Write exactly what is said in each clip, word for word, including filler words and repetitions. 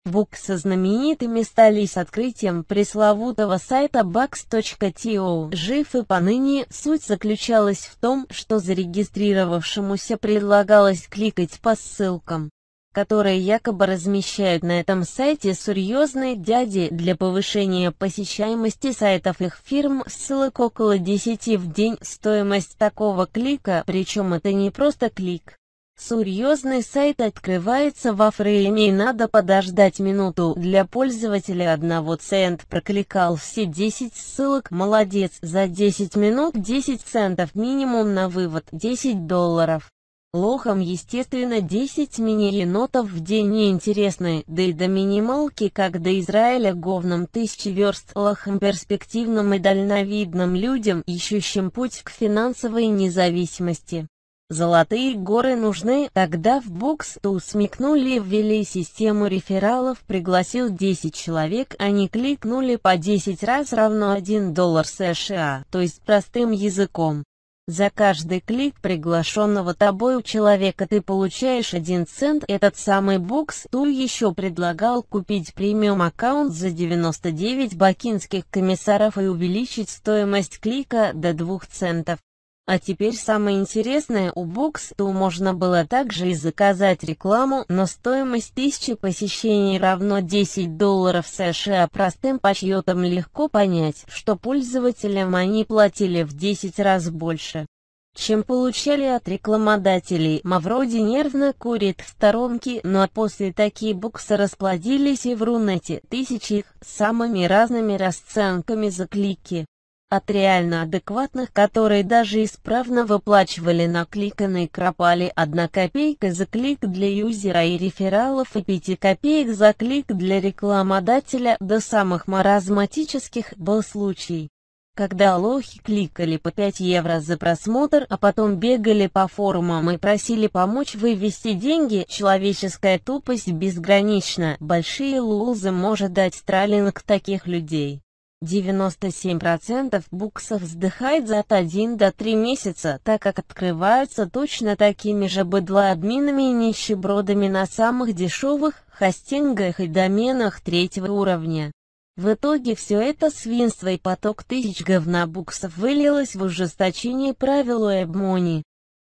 Books со знаменитыми стали с открытием пресловутого сайта бакс точка то. Жив и поныне. Суть заключалась в том, что зарегистрировавшемуся предлагалось кликать по ссылкам, которые якобы размещают на этом сайте серьезные дяди для повышения посещаемости сайтов их фирм. Ссылок около десяти в день. Стоимость такого клика, причем это не просто клик. Серьезный сайт открывается во фрейме и надо подождать минуту. Для пользователя одного цент. Прокликал все десять ссылок. Молодец. За десять минут десять центов. Минимум на вывод десять долларов. Лохам, естественно, десять мини-енотов в день неинтересны, да и до минималки, как до Израиля говном тысячи верст. Лохам перспективным и дальновидным людям, ищущим путь к финансовой независимости. Золотые горы нужны. Тогда в Books точка то смекнули и ввели систему рефералов. Пригласил десять человек, они кликнули по десять раз равно один доллар США, то есть простым языком. За каждый клик приглашенного тобой у человека ты получаешь один цент. Этот самый Books точка то еще предлагал купить премиум аккаунт за девяносто девять бакинских комиссаров и увеличить стоимость клика до двух центов. А теперь самое интересное, у Books точка то можно было также и заказать рекламу, но стоимость тысячи посещений равно десять долларов США. Простым подсчетом легко понять, что пользователям они платили в десять раз больше, чем получали от рекламодателей. Мавроди нервно курит в сторонке, но после такие Books расплодились и в Рунете, тысячи их, с самыми разными расценками за клики. От реально адекватных, которые даже исправно выплачивали накликанные кропали одна копейка за клик для юзера и рефералов и пять копеек за клик для рекламодателя, до самых маразматических. Был случай, когда лохи кликали по пять евро за просмотр, а потом бегали по форумам и просили помочь вывести деньги. Человеческая тупость безгранична. Большие лузы может дать троллинг таких людей. девяносто семь процентов буксов вздыхает за от одного до трёх месяца, так как открываются точно такими же быдлоадминами и нищебродами на самых дешевых хостингах и доменах третьего уровня. В итоге все это свинство и поток тысяч говнобуксов вылилось в ужесточение правил WebMoney.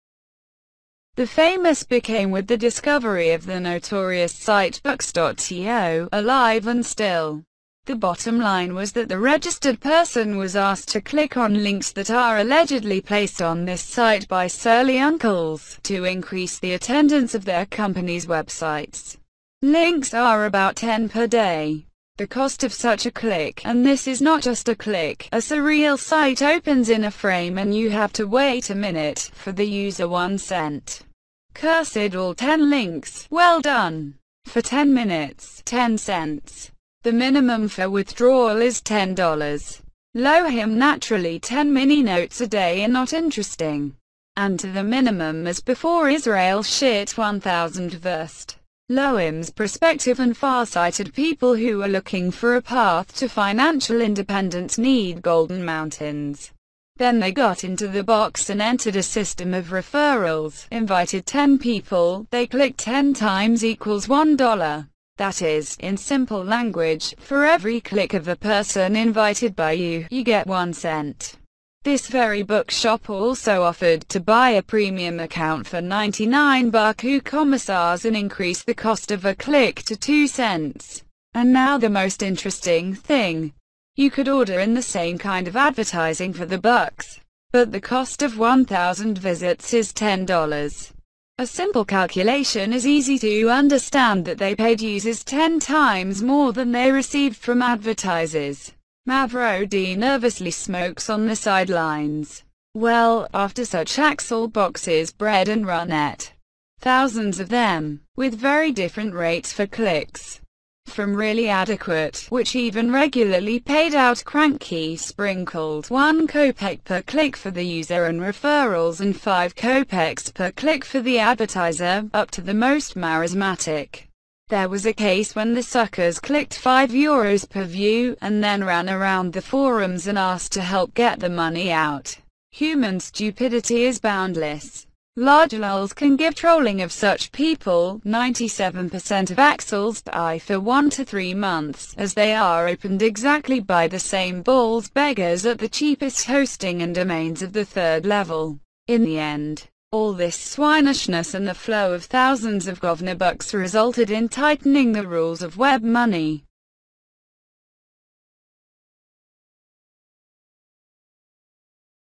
The famous became with the discovery of the notorious site books dot to, alive and still. The bottom line was that the registered person was asked to click on links that are allegedly placed on this site by surly uncles, to increase the attendance of their company's websites. Links are about ten per day. The cost of such a click, and this is not just a click, a surreal site opens in a frame and you have to wait a minute, for the user one cent. Cursed all ten links, well done. For ten minutes, ten cents. The minimum for withdrawal is ten dollars. Lohim naturally ten mini notes a day are not interesting. And to the minimum as before Israel shit one thousand versed. Lohim's prospective and far-sighted people who are looking for a path to financial independence need golden mountains. Then they got into the box and entered a system of referrals, invited ten people, they clicked ten times equals one dollar. That is, in simple language, for every click of a person invited by you, you get one cent. This very bookshop also offered to buy a premium account for ninety-nine baku commissars and increase the cost of a click to two cents. And now the most interesting thing. You could order in the same kind of advertising for the bucks, but the cost of one thousand visits is ten dollars. A simple calculation is easy to understand that they paid users ten times more than they received from advertisers. Mavrodi nervously smokes on the sidelines. Well, after such Axel boxes bred and Runet. Thousands of them, with very different rates for clicks. From really adequate, which even regularly paid out cranky sprinkled one kopeck per click for the user and referrals and five kopecks per click for the advertiser, up to the most marismatic. There was a case when the suckers clicked five euros per view, and then ran around the forums and asked to help get the money out. Human stupidity is boundless. Large lulls can give trolling of such people ninety-seven percent of axles I for one to three months, as they are opened exactly by the same balls beggars at the cheapest hosting and domains of the third level. In the end, all this swinishness and the flow of thousands of governor bucks resulted in tightening the rules of web money.